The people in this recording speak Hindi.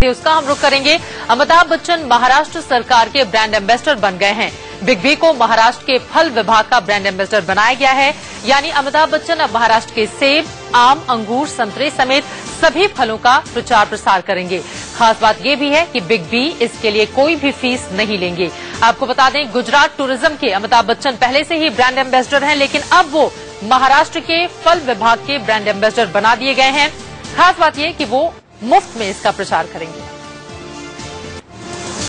उसका हम रुख करेंगे। अमिताभ बच्चन महाराष्ट्र सरकार के ब्रांड एम्बेसडर बन गए हैं। बिग बी को महाराष्ट्र के फल विभाग का ब्रांड एम्बेसडर बनाया गया है। यानी अमिताभ बच्चन अब महाराष्ट्र के सेब, आम, अंगूर, संतरे समेत सभी फलों का प्रचार प्रसार करेंगे। खास बात यह भी है कि बिग बी इसके लिए कोई भी फीस नहीं लेंगे। आपको बता दें, गुजरात टूरिज्म के अमिताभ बच्चन पहले से ही ब्रांड एम्बेसडर हैं, लेकिन अब वो महाराष्ट्र के फल विभाग के ब्रांड एम्बेसडर बना दिए गए हैं। खास बात यह कि वो मुफ्त में इसका प्रचार करेंगे।